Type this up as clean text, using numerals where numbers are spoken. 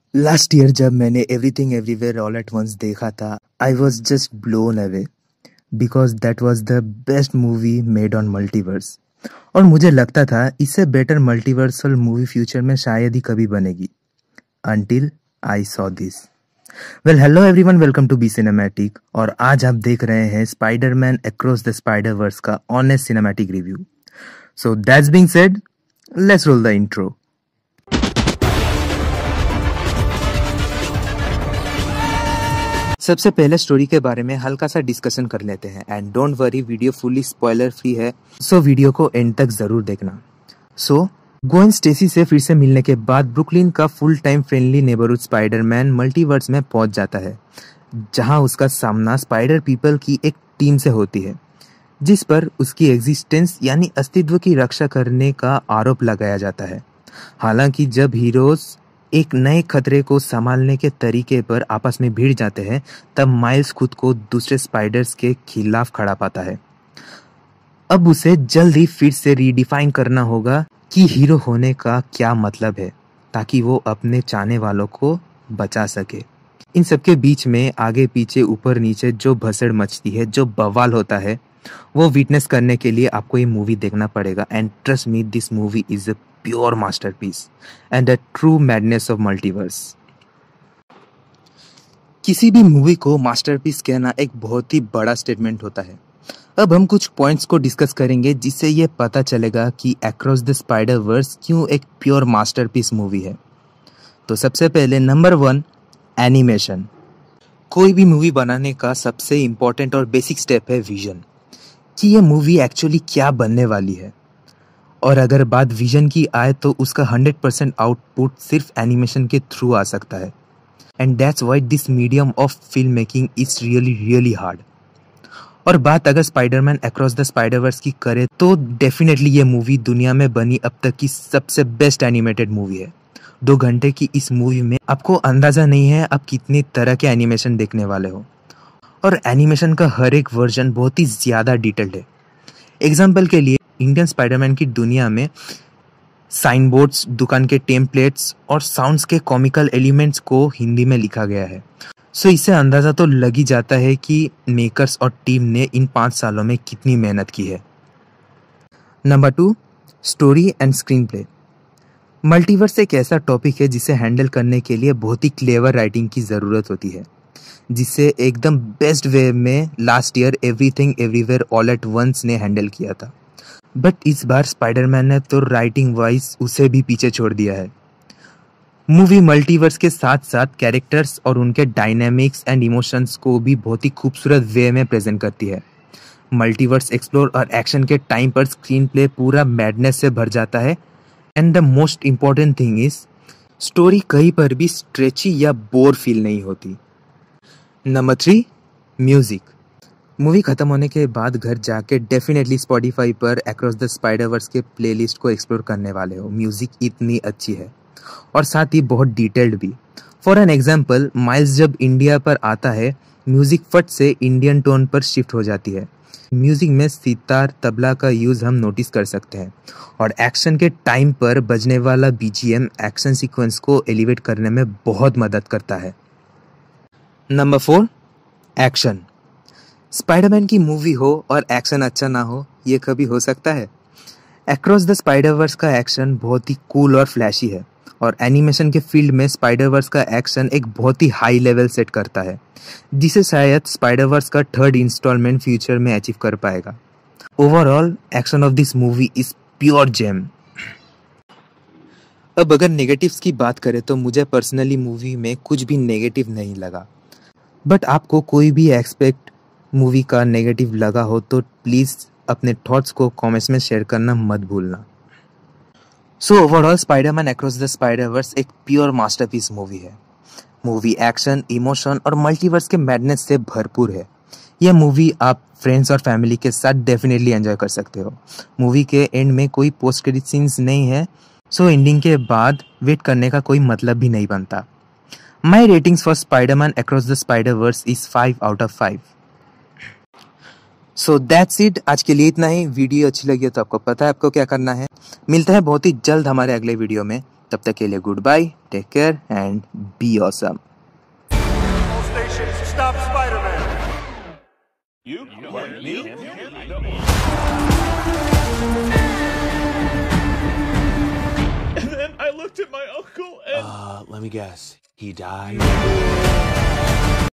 Last year जब मैंने everything everywhere all at once देखा था, I was just blown away because that was the best movie made on multiverse. और मुझे लगता था इससे बेटर मल्टीवर्सल मूवी फ्यूचर में शायद ही कभी बनेगी, until I saw this. Well hello everyone, welcome to be cinematic. और आज आप देख रहे हैं Spiderman across the spider verse का honest cinematic review. So that's being said, let's roll the intro. सबसे पहले स्टोरी के बारे में हल्का सा डिस्कशन कर लेते हैं and don't worry, video fully spoiler free है, सो वीडियो को एंड तक जरूर देखना। सो ग्वेन स्टेसी से फिर से मिलने के बाद ब्रुकलिन का full time friendly neighbourhood Spiderman multiverse में पहुंच जाता है, जहां उसका सामना स्पाइडर पीपल की एक टीम से होती है, जिस पर उसकी एग्जिस्टेंस यानी अस्तित्व की रक्षा करने का आरोप लगाया जाता है। हालांकि जब हीरोज एक नए खतरे को संभालने के तरीके पर आपस में भिड़ जाते हैं, तब माइल्स खुद को दूसरे स्पाइडर्स के खिलाफ खड़ा पाता है। अब उसे जल्द ही फिर से रीडिफाइन करना होगा कि हीरो होने का क्या मतलब है, ताकि वो अपने चाहने वालों को बचा सके। इन सबके बीच में आगे पीछे ऊपर नीचे जो भसड़ मचती है, जो बवाल होता है, वो विटनेस करने के लिए आपको ये मूवी देखना पड़ेगा। And trust me, this movie is a pure masterpiece and a true madness of multiverse. किसी भी मूवी को मास्टरपीस कहना एक बहुत ही बड़ा स्टेटमेंट होता है। अब हम कुछ पॉइंट्स को डिस्कस करेंगे जिससे ये पता चलेगा कि अक्रॉस द स्पाइडर वर्स क्यों एक प्योर मास्टरपीस मूवी है। तो सबसे पहले नंबर 1, एनिमेशन। कोई भी मूवी बनाने का सबसे इम्पोर्टेंट और बेसिक स्टेप है विजन, कि ये मूवी एक्चुअली क्या बनने वाली है। और अगर बात विजन की आए तो उसका 100% आउटपुट सिर्फ एनिमेशन के थ्रू आ सकता है। And that's why this medium of film making is really hard. और बात अगर स्पाइडरमैन अक्रॉस द स्पाइडरवर्स की करे तो डेफिनेटली ये मूवी दुनिया में बनी अब तक की सबसे बेस्ट एनिमेटेड मूवी है। 2 घंटे की इस मूवी में आपको अंदाजा नहीं है आप कितनी तरह के एनिमेशन देखने वाले हो, और एनिमेशन का हर एक वर्जन बहुत ही ज्यादा डिटेल्ड है। एग्जाम्पल के लिए इंडियन स्पाइडरमैन की दुनिया में साइन बोर्ड्स, दुकान के टेम्पलेट्स और साउंड्स के कॉमिकल एलिमेंट्स को हिंदी में लिखा गया है। सो इससे अंदाजा तो लग ही जाता है कि मेकर्स और टीम ने इन 5 सालों में कितनी मेहनत की है। Number 2, story and screen play. Multiverse एक ऐसा टॉपिक है जिसे हैंडल करने के लिए बहुत ही क्लेवर राइटिंग की ज़रूरत होती है, जिसे एकदम बेस्ट वे में last year everything everywhere all at once ने हैंडल किया था। बट इस बार स्पाइडरमैन ने तो राइटिंग वाइज उसे भी पीछे छोड़ दिया है। मूवी मल्टीवर्स के साथ साथ कैरेक्टर्स और उनके डायनामिक्स एंड इमोशंस को भी बहुत ही खूबसूरत वे में प्रेजेंट करती है। मल्टीवर्स एक्सप्लोर और एक्शन के टाइम पर स्क्रीन प्ले पूरा मैडनेस से भर जाता है। And the most important thing is story कहीं पर भी स्ट्रेची या बोर फील नहीं होती। Number 3, music. मूवी खत्म होने के बाद घर जाके डेफिनेटली स्पॉटिफाई पर अक्रॉस द स्पाइडरवर्स के प्लेलिस्ट को एक्सप्लोर करने वाले हो। म्यूजिक इतनी अच्छी है और साथ ही बहुत डिटेल्ड भी। फॉर एन एग्जाम्पल, माइल्स जब इंडिया पर आता है, म्यूजिक फट से इंडियन टोन पर शिफ्ट हो जाती है। म्यूजिक में सितार, तबला का यूज हम नोटिस कर सकते हैं, और एक्शन के टाइम पर बजने वाला बीजीएम एक्शन सीक्वेंस को एलिवेट करने में बहुत मदद करता है। Number 4, action. स्पाइडरमैन की मूवी हो और एक्शन अच्छा ना हो, ये कभी हो सकता है? अक्रॉस द स्पाइडरवर्स का एक्शन बहुत ही कूल और फ्लैशी है, और एनिमेशन के फील्ड में स्पाइडरवर्स का एक्शन एक बहुत ही हाई लेवल सेट करता है, जिसे शायद स्पाइडरवर्स का 3rd इंस्टॉलमेंट फ्यूचर में अचीव कर पाएगा। Overall action of this movie is pure gem. अब अगर नेगेटिव्स की बात करें तो मुझे पर्सनली मूवी में कुछ भी नेगेटिव नहीं लगा। बट आपको कोई भी एक्सपेक्ट मूवी का नेगेटिव लगा हो तो प्लीज़ अपने थॉट्स को कमेंट्स में शेयर करना मत भूलना। So overall Spiderman across the spiderverse एक प्योर मास्टरपीस मूवी है। मूवी एक्शन, इमोशन और मल्टीवर्स के मैडनेस से भरपूर है। यह मूवी आप फ्रेंड्स और फैमिली के साथ डेफिनेटली एंजॉय कर सकते हो। मूवी के एंड में कोई पोस्ट क्रेडिट सीन्स नहीं है, सो एंडिंग के बाद वेट करने का कोई मतलब भी नहीं बनता। My ratings for Spiderman across the spiderverse is 5 out of 5। So that's it, आज के लिए इतना ही। वीडियो अच्छी लगी हो तो आपको पता है आपको क्या करना है। मिलता है बहुत ही जल्द हमारे अगले वीडियो में। तब तक के लिए goodbye, take care and be awesome. All stations, stop Spider-Man. You? What, me? And then I looked at my uncle and... let me guess. He died?